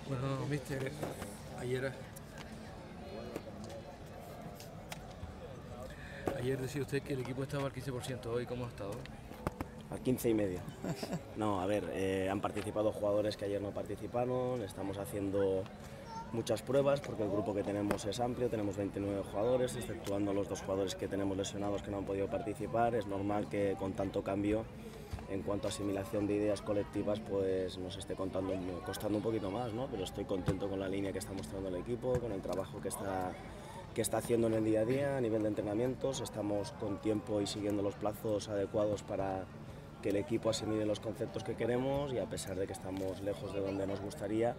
Bueno, mister, ayer, ayer decía usted que el equipo estaba al 15%, ¿hoy cómo ha estado? Al 15,5. No, a ver, han participado jugadores que ayer no participaron, estamos haciendo muchas pruebas porque el grupo que tenemos es amplio, tenemos 29 jugadores, exceptuando los 2 jugadores que tenemos lesionados que no han podido participar. Es normal que con tanto cambio en cuanto a asimilación de ideas colectivas pues nos esté costando un poquito más, ¿no? Pero estoy contento con la línea que está mostrando el equipo, con el trabajo que está haciendo en el día a día a nivel de entrenamientos. Estamos con tiempo y siguiendo los plazos adecuados para que el equipo asimile los conceptos que queremos, y a pesar de que estamos lejos de donde nos gustaría,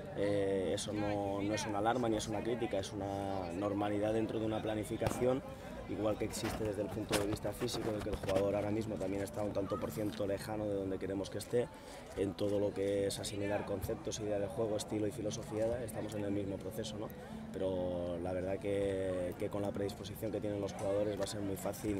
eso no es una alarma ni es una crítica, es una normalidad dentro de una planificación, igual que existe desde el punto de vista físico, de que el jugador ahora mismo también está un tanto por ciento lejano de donde queremos que esté. En todo lo que es asimilar conceptos, idea de juego, estilo y filosofía, estamos en el mismo proceso, ¿no? Pero la verdad que con la predisposición que tienen los jugadores va a ser muy fácil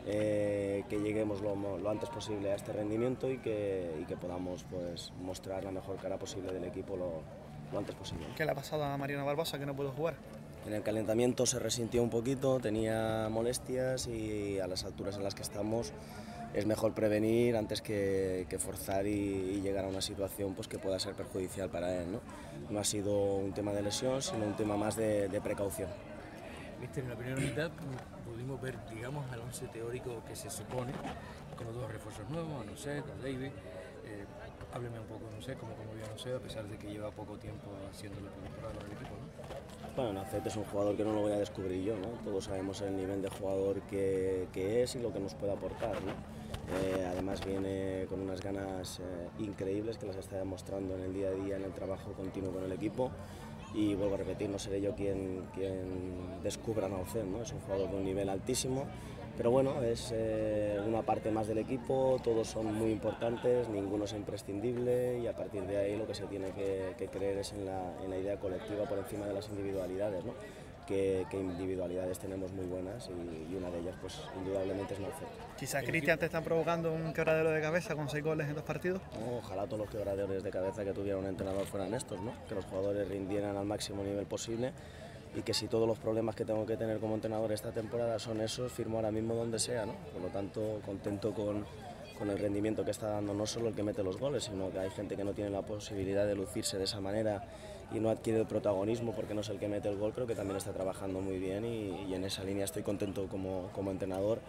que lleguemos lo antes posible a este rendimiento y que podamos pues mostrar la mejor cara posible del equipo lo antes posible. ¿Qué le ha pasado a Mariano Barbosa, que no pudo jugar? En el calentamiento se resintió un poquito, tenía molestias, y a las alturas en las que estamos es mejor prevenir antes que forzar y llegar a una situación pues que pueda ser perjudicial para él, ¿no? No ha sido un tema de lesión, sino un tema más de precaución. Mister, en la primera mitad pudimos ver, digamos, al 11 teórico que se supone, con los 2 refuerzos nuevos, a Nocet, a David. Hábleme un poco, no sé, cómo vio a Nocet, a pesar de que lleva poco tiempo haciéndolo por temporada con el equipo, ¿no? Bueno, Nocet es un jugador que no lo voy a descubrir yo, ¿no? Todos sabemos el nivel de jugador que es y lo que nos puede aportar, ¿no? Además viene con unas ganas increíbles que las está demostrando en el día a día, en el trabajo continuo con el equipo. Y vuelvo a repetir, no seré yo quien descubra a Nocet, ¿no? Es un jugador de un nivel altísimo, pero bueno, es una parte más del equipo, todos son muy importantes, ninguno es imprescindible, y a partir de ahí lo que se tiene que creer es en la idea colectiva por encima de las individualidades, ¿no? Que individualidades tenemos muy buenas, y una de ellas pues indudablemente es Nocet. Quizás Cristian te están provocando un quebradero de cabeza con 6 goles en 2 partidos. No, ojalá todos los quebraderos de cabeza que tuviera un entrenador fueran estos, ¿no? Que los jugadores rindieran al máximo nivel posible, y que si todos los problemas que tengo que tener como entrenador esta temporada son esos, firmo ahora mismo donde sea, ¿no? Por lo tanto, contento con el rendimiento que está dando no solo el que mete los goles, sino que hay gente que no tiene la posibilidad de lucirse de esa manera y no adquiere el protagonismo porque no es el que mete el gol. Creo que también está trabajando muy bien, y en esa línea estoy contento como entrenador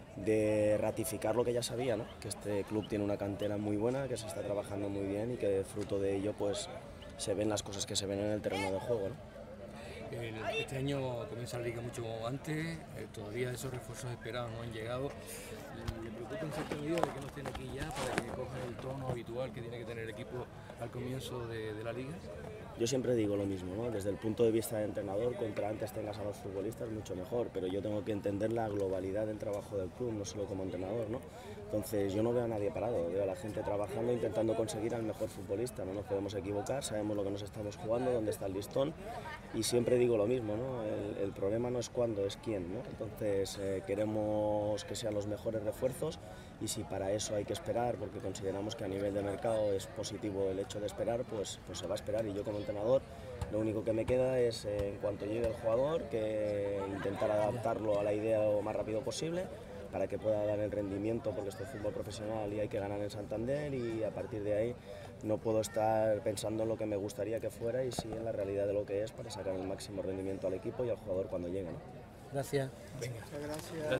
de ratificar lo que ya sabía, ¿no? Que este club tiene una cantera muy buena, que se está trabajando muy bien, y que fruto de ello pues se ven las cosas que se ven en el terreno de juego, ¿no? Este año comienza la liga mucho antes, todavía esos refuerzos esperados no han llegado. ¿Le preocupa en cierta medida de que no estén aquí ya para que cojan el tono habitual que tiene que tener el equipo al comienzo de la liga? Yo siempre digo lo mismo, ¿no? Desde el punto de vista de entrenador, contra antes tengas a los futbolistas mucho mejor, pero yo tengo que entender la globalidad del trabajo del club, no solo como entrenador, ¿no? Entonces yo no veo a nadie parado, veo a la gente trabajando, intentando conseguir al mejor futbolista. No nos podemos equivocar, sabemos lo que nos estamos jugando, dónde está el listón, y siempre digo lo mismo, ¿no? El problema no es cuándo, es quién, ¿no? Entonces queremos que sean los mejores refuerzos, y si para eso hay que esperar, porque consideramos que a nivel de mercado es positivo el hecho de esperar, pues se va a esperar. Y yo como entrenador lo único que me queda es, en cuanto llegue el jugador, que intentar adaptarlo a la idea lo más rápido posible para que pueda dar el rendimiento, porque esto es fútbol profesional y hay que ganar en Santander, y a partir de ahí no puedo estar pensando en lo que me gustaría que fuera, y sí en la realidad de lo que es, para sacar el máximo rendimiento al equipo y al jugador cuando llegue, ¿no? Gracias. Venga. Muchas gracias.